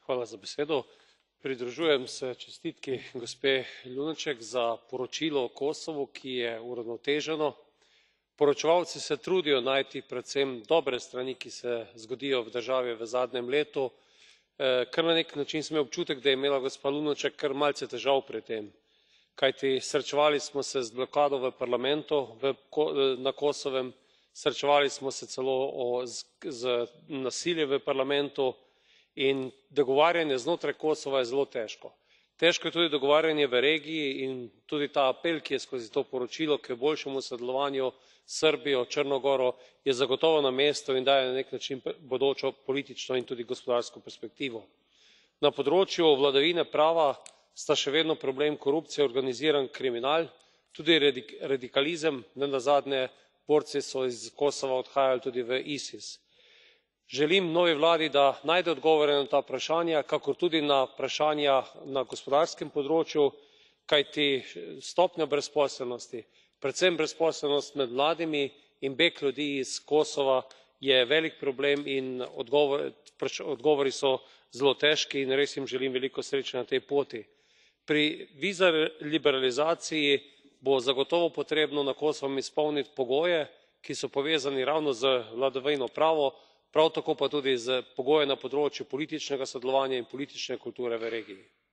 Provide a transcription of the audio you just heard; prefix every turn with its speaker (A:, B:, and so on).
A: Pridružujem se čestitki gospe Lunacek za poročilo o Kosovu, ki je uravnoteženo. Poročevalci se trudijo najti predvsem dobre strani, ki se zgodijo v državi v zadnjem letu. Kar na nek način sem imel občutek, da je imela gospa Lunacek kar malce težav pri tem, kajti srečevali smo se z blokado v parlamentu na Kosovem, srečevali smo se celo z nasiljem v parlamentu in dogovarjanje znotraj Kosova je zelo težko. Težko je tudi dogovarjanje v regiji in tudi ta apel, ki je skozi to poročilo k boljšemu sodelovanju s Srbijo, Črno goro, je zagotovo na mestu in daje na nek način bodočo politično in tudi gospodarsko perspektivo. Na področju vladavine prava sta še vedno problem korupcija, organiziran kriminal, tudi radikalizem, nenazadnje borci so iz Kosova odhajali tudi v ISIS. Želim novi vladi, da najde odgovore na ta vprašanja, kakor tudi na vprašanja na gospodarskem področju, kajti stopnja brezposelnosti, predvsem brezposelnost med mladimi in beg ljudi iz Kosova je velik problem in odgovori so zelo težki in res jim želim veliko sreče na tej poti. Pri viza liberalizaciji bo zagotovo potrebno na Kosovu izpolniti pogoje, ki so povezani ravno z vladavino prava, prav tako pa tudi s pogoji na področju političnega sodelovanja in politične kulture v regiji.